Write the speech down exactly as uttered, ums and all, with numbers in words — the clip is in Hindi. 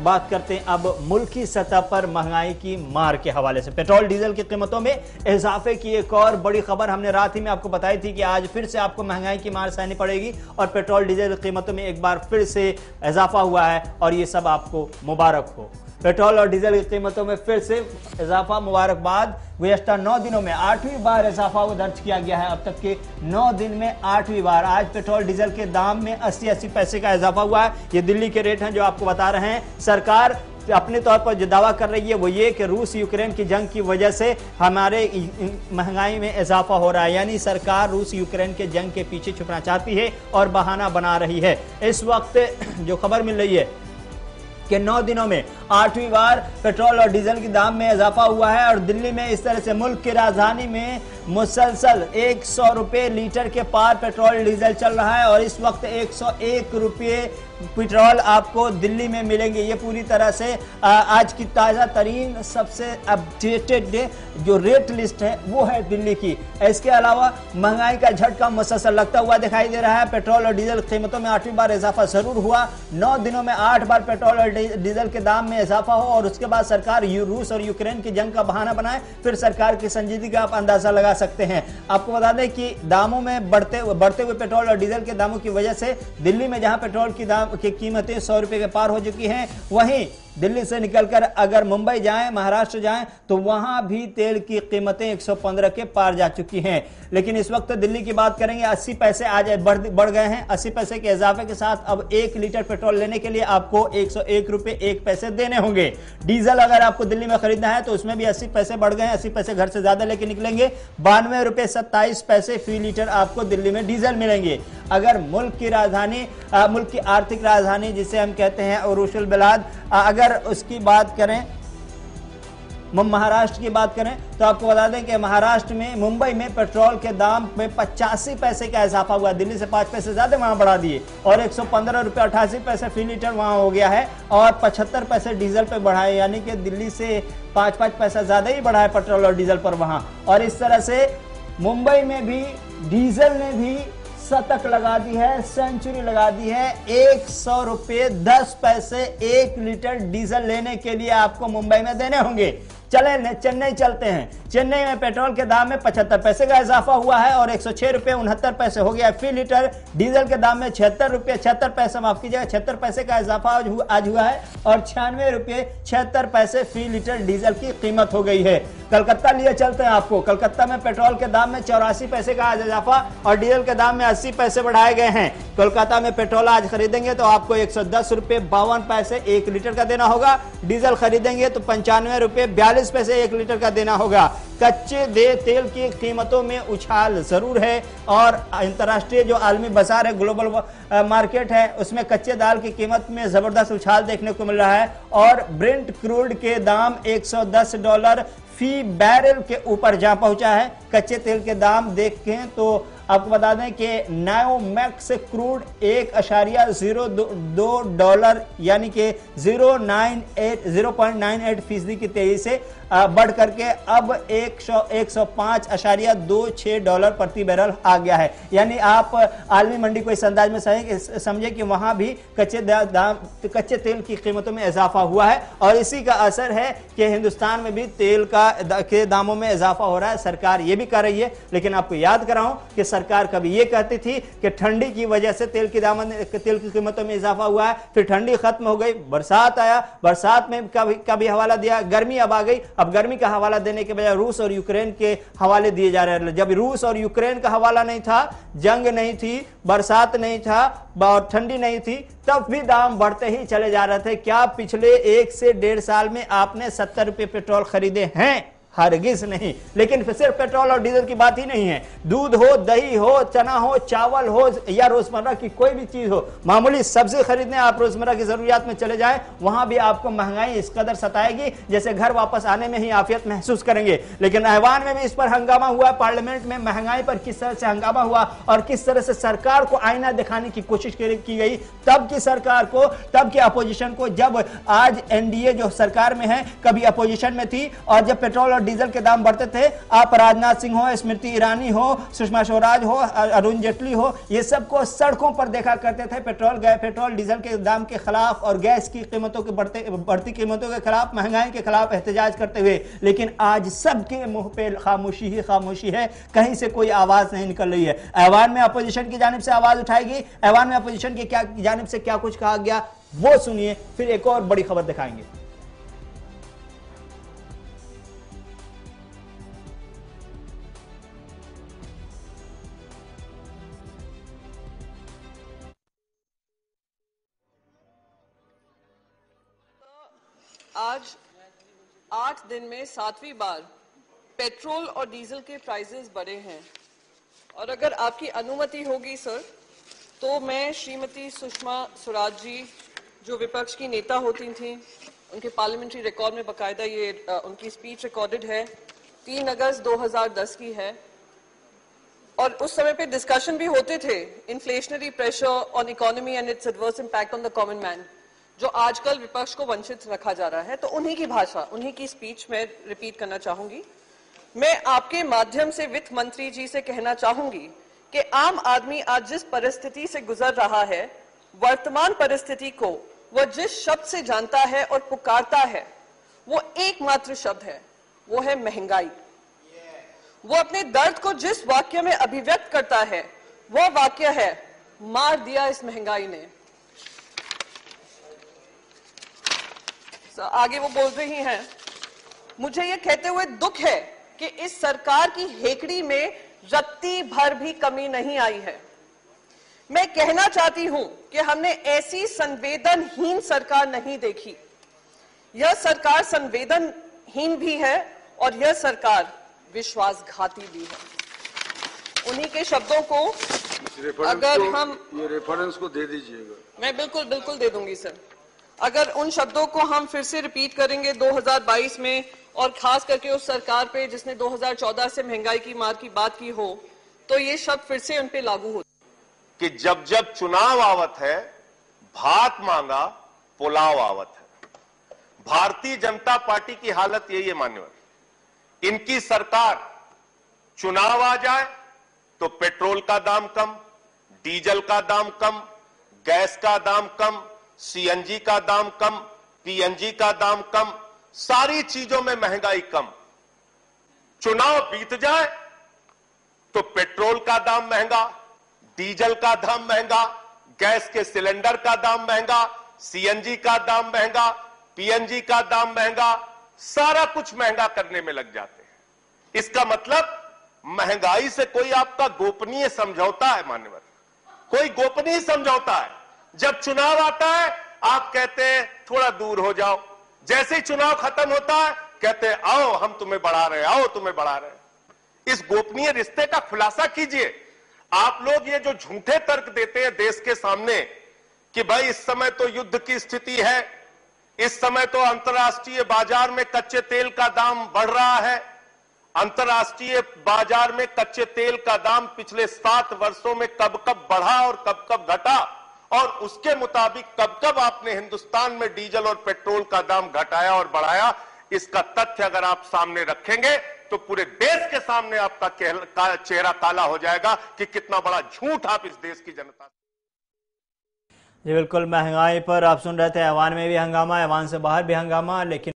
बात करते हैं अब मुल्की सतह पर महंगाई की मार के हवाले से। पेट्रोल डीजल की कीमतों में इजाफे की एक और बड़ी खबर हमने रात ही में आपको बताई थी कि आज फिर से आपको महंगाई की मार सहनी पड़ेगी और पेट्रोल डीजल की कीमतों में एक बार फिर से इजाफा हुआ है और ये सब आपको मुबारक हो। पेट्रोल और डीजल की कीमतों में फिर से इजाफा, मुबारकबाद। गुज़श्ता नौ दिनों में आठवीं बार इजाफा दर्ज किया गया है। अब तक के नौ दिन में आठवीं बार आज पेट्रोल डीजल के दाम में अस्सी अस्सी पैसे का इजाफा हुआ है। ये दिल्ली के रेट हैं जो आपको बता रहे हैं। सरकार अपने तौर पर जो दावा कर रही है वो ये कि रूस यूक्रेन की जंग की वजह से हमारे महंगाई में इजाफा हो रहा है, यानी सरकार रूस यूक्रेन के जंग के पीछे छुपना चाहती है और बहाना बना रही है। इस वक्त जो खबर मिल रही है कि नौ दिनों में आठवीं बार पेट्रोल और डीजल के दाम में इजाफा हुआ है और दिल्ली में इस तरह से मुल्क की राजधानी में मुसलसल एक सौ रुपये लीटर के पार पेट्रोल डीजल चल रहा है और इस वक्त एक सौ एक रुपये पेट्रोल आपको दिल्ली में मिलेंगे। ये पूरी तरह से आज की ताज़ा तरीन सबसे अपडेटेड जो रेट लिस्ट है वो है दिल्ली की। इसके अलावा महंगाई का झटका मुसलसल लगता हुआ दिखाई दे रहा है। पेट्रोल और डीजल कीमतों में आठवीं बार इजाफा जरूर हुआ। नौ दिनों में आठ बार पेट्रोल और डीजल के दाम में इजाफा हो और उसके बाद सरकार रूस और यूक्रेन की जंग का बहाना बनाए, फिर सरकार की संजीदगी का आप अंदाजा लगा सकते हैं। आपको बता दें कि दामों में बढ़ते बढ़ते हुए पेट्रोल और डीजल के दामों की वजह से दिल्ली में जहां पेट्रोल की दाम की कीमतें सौ रुपए के पार हो चुकी हैं, वहीं दिल्ली से निकलकर अगर मुंबई जाएं, महाराष्ट्र जाएं तो वहां भी तेल की कीमतें एक सौ पंद्रह के पार जा चुकी हैं। लेकिन इस वक्त दिल्ली की बात करेंगे, अस्सी पैसे आज बढ़ बढ़ गए हैं। अस्सी पैसे के इजाफे के साथ अब एक लीटर पेट्रोल लेने के लिए आपको एक सौ एक रुपए एक पैसे देने होंगे। डीजल अगर आपको दिल्ली में खरीदना है तो उसमें भी अस्सी पैसे बढ़ गए हैं। अस्सी पैसे घर से ज्यादा लेके निकलेंगे, बानवे रुपए सत्ताईस पैसे फी लीटर आपको दिल्ली में डीजल मिलेंगे। अगर मुल्क की राजधानी, मुल्क की आर्थिक राजधानी जिसे हम कहते हैं उरूशुल बिलाद, अगर उसकी बात करें, महाराष्ट्र की बात करें तो आपको बता दें कि महाराष्ट्र में मुंबई में पेट्रोल के दाम में पचासी पैसे का इजाफा हुआ। दिल्ली से पांच पैसे ज्यादा वहां बढ़ा दिए और एक सौ पंद्रह रुपये अठासी पैसे फी लीटर वहां हो गया है और पचहत्तर पैसे डीजल पे बढ़ाए, यानी कि दिल्ली से पांच पांच पैसा ज्यादा ही बढ़ा है पेट्रोल और डीजल पर वहां। और इस तरह से मुंबई में भी डीजल ने भी शतक लगा दी है, सेंचुरी लगा दी है। एक सौ रुपये दस पैसे एक लीटर डीजल लेने के लिए आपको मुंबई में देने होंगे। चले चेन्नई चलते हैं। चेन्नई में पेट्रोल के दाम में पचहत्तर पैसे का इजाफा हुआ है और एक सौ छह रुपये उनहत्तर पैसे हो गया फी लीटर। डीजल के दाम में छिहत्तर रुपये छिहत्तर पैसे माफ कीजिएगा छिहत्तर पैसे का इजाफा आज हुआ है और छियानवे रुपये छिहत्तर पैसे फी लीटर डीजल की कीमत हो गई है। कलकत्ता लिए चलते हैं आपको। कलकत्ता में पेट्रोल के दाम में चौरासी पैसे का आज इजाफा और डीजल के दाम में अस्सी पैसे बढ़ाए गए हैं। कोलकाता में पेट्रोल आज खरीदेंगे तो आपको एक सौ दस रुपये बावन पैसे एक लीटर का देना होगा। डीजल खरीदेंगे तो पंचानवे रुपये बयालीस पैसे एक लीटर का देना होगा। कच्चे दे तेल की कीमतों में उछाल जरूर है और अंतर्राष्ट्रीय जो आलमी बाजार है, ग्लोबल मार्केट है, उसमें कच्चे दाल की कीमत में जबरदस्त उछाल देखने को मिल रहा है और ब्रेंट क्रूड के दाम एक सौ दस डॉलर फी बैरल के ऊपर जा पहुंचा है। कच्चे तेल के दाम देखें तो आपको बता दें कि नायो मैक्स क्रूड एक अशारिया जीरो दो डॉलर यानी कि zero nine eight zero point nine eight फीसदी की तेजी से बढ़ करके अब एक सौ एक सौ पांच अशारिया दो छह डॉलर प्रति बैरल आ गया है। यानी आप आलमी मंडी को इस अंदाज में समझे कि वहां भी कच्चे दाम कच्चे तेल की कीमतों में इजाफा हुआ है और इसी का असर है कि हिंदुस्तान में भी तेल का के दामों में इजाफा हो रहा है। सरकार ये भी कर रही है, लेकिन आपको याद कराऊं कि सरकार कभी ये कहती थी कि ठंडी की वजह से तेल की दाम तेल की कीमतों में इजाफा हुआ है, फिर ठंडी खत्म हो गई, बरसात आया, बरसात में कभी कभी हवाला दिया, गर्मी अब आ गई, अब गर्मी का हवाला देने के बजाय रूस और यूक्रेन के हवाले दिए जा रहे हैं। जब रूस और यूक्रेन का हवाला नहीं था, जंग नहीं थी, बरसात नहीं था और ठंडी नहीं थी, तब भी दाम बढ़ते ही चले जा रहे थे। क्या पिछले एक से डेढ़ साल में आपने सत्तर रुपये पेट्रोल खरीदे हैं? हरगिज नहीं। लेकिन सिर्फ पेट्रोल और डीजल की बात ही नहीं है, दूध हो, दही हो, चना हो, चावल हो या रोजमर्रा की कोई भी चीज हो, मामूली सब्जी खरीदने आप रोजमर्रा की जरूरियात में चले जाएं, वहां भी आपको महंगाई इस कदर सताएगी जैसे घर वापस आने में ही आफियत महसूस करेंगे। लेकिन ऐवान में भी इस पर हंगामा हुआ, पार्लियामेंट में महंगाई पर किस तरह से हंगामा हुआ और किस तरह से सरकार को आईना दिखाने की कोशिश की गई, तब की सरकार को, तब की अपोजिशन को। जब आज एनडीए जो सरकार में है कभी अपोजिशन में थी और जब पेट्रोल और डीजल के दाम बढ़ते थे, आप राजनाथ सिंह हो, स्मृति ईरानी हो, सुषमा स्वराज हो, अरुण जेटली हो, ये सबको सड़कों पर देखा करते थे पेट्रोल पेट्रोल डीजल के दाम के खिलाफ और गैस की कीमतों के बढ़ते बढ़ती कीमतों के खिलाफ, महंगाई के खिलाफ एहतजाज करते हुए। लेकिन आज सबके मुंह पे खामोशी ही खामोशी है, कहीं से कोई आवाज नहीं निकल रही है। ऐवान में अपोजिशन की जानिब से आवाज उठाएगी, ऐवान में अपोजिशन की क्या जानिब से क्या कुछ कहा गया वो सुनिए, फिर एक और बड़ी खबर दिखाएंगे। आज आठ दिन में सातवीं बार पेट्रोल और डीजल के प्राइसेस बढ़े हैं और अगर आपकी अनुमति होगी सर, तो मैं श्रीमती सुषमा स्वराज जी जो विपक्ष की नेता होती थी, उनके पार्लियामेंट्री रिकॉर्ड में बकायदा ये आ, उनकी स्पीच रिकॉर्डेड है, तीन अगस्त दो हज़ार दस की है और उस समय पे डिस्कशन भी होते थे inflationary pressure on economy and its adverse impact on the common man, जो आजकल विपक्ष को वंचित रखा जा रहा है। तो उन्हीं की भाषा, उन्हीं की स्पीच में रिपीट करना चाहूंगी। मैं आपके माध्यम से वित्त मंत्री जी से कहना चाहूंगी कि आम आदमी आज जिस परिस्थिति से गुजर रहा है, वर्तमान परिस्थिति को वह जिस शब्द से जानता है और पुकारता है, वो एकमात्र शब्द है, वो है महंगाई। वो अपने दर्द को जिस वाक्य में अभिव्यक्त करता है, वह वाक्य है, मार दिया इस महंगाई ने। आगे वो बोल रही हैं, मुझे ये कहते हुए दुख है कि इस सरकार की हेकड़ी में रत्ती भर भी कमी नहीं आई है। मैं कहना चाहती हूं कि हमने ऐसी संवेदनहीन सरकार नहीं देखी। यह सरकार संवेदनहीन भी है और यह सरकार विश्वासघाती भी है। उन्हीं के शब्दों को अगर हम ये रेफरेंस को दे दीजिएगा। मैं बिल्कुल बिल्कुल दे दूंगी सर। अगर उन शब्दों को हम फिर से रिपीट करेंगे दो हज़ार बाईस में, और खास करके उस सरकार पे जिसने दो हज़ार चौदह से महंगाई की मार की बात की हो, तो ये शब्द फिर से उन पे लागू हो कि जब जब चुनाव आवत है, भात मांगा पुलाव आवत है। भारतीय जनता पार्टी की हालत यही है मान्यवर। इनकी सरकार, चुनाव आ जाए तो पेट्रोल का दाम कम, डीजल का दाम कम, गैस का दाम कम, सीएनजी का दाम कम, पीएनजी का दाम कम, सारी चीजों में महंगाई कम। चुनाव बीत जाए तो पेट्रोल का दाम महंगा, डीजल का दाम महंगा, गैस के सिलेंडर का दाम महंगा, सीएनजी का दाम महंगा, पीएनजी का दाम महंगा, सारा कुछ महंगा करने में लग जाते हैं। इसका मतलब महंगाई से कोई आपका गोपनीय समझौता है मान्यवर, कोई गोपनीय समझौता है। जब चुनाव आता है आप कहते हैं थोड़ा दूर हो जाओ, जैसे ही चुनाव खत्म होता है कहते हैं आओ हम तुम्हें बढ़ा रहे, आओ तुम्हें बढ़ा रहे। इस गोपनीय रिश्ते का खुलासा कीजिए। आप लोग ये जो झूठे तर्क देते हैं देश के सामने कि भाई इस समय तो युद्ध की स्थिति है, इस समय तो अंतर्राष्ट्रीय बाजार में कच्चे तेल का दाम बढ़ रहा है, अंतर्राष्ट्रीय बाजार में कच्चे तेल का दाम पिछले सात वर्षों में कब कब बढ़ा और कब कब घटा, और उसके मुताबिक कब कब आपने हिंदुस्तान में डीजल और पेट्रोल का दाम घटाया और बढ़ाया, इसका तथ्य अगर आप सामने रखेंगे तो पूरे देश के सामने आपका चेहरा काला हो जाएगा कि कितना बड़ा झूठ आप इस देश की जनता। जी बिल्कुल, महंगाई पर आप सुन रहे थे, ऐवान में भी हंगामा, ऐवान से बाहर भी हंगामा, लेकिन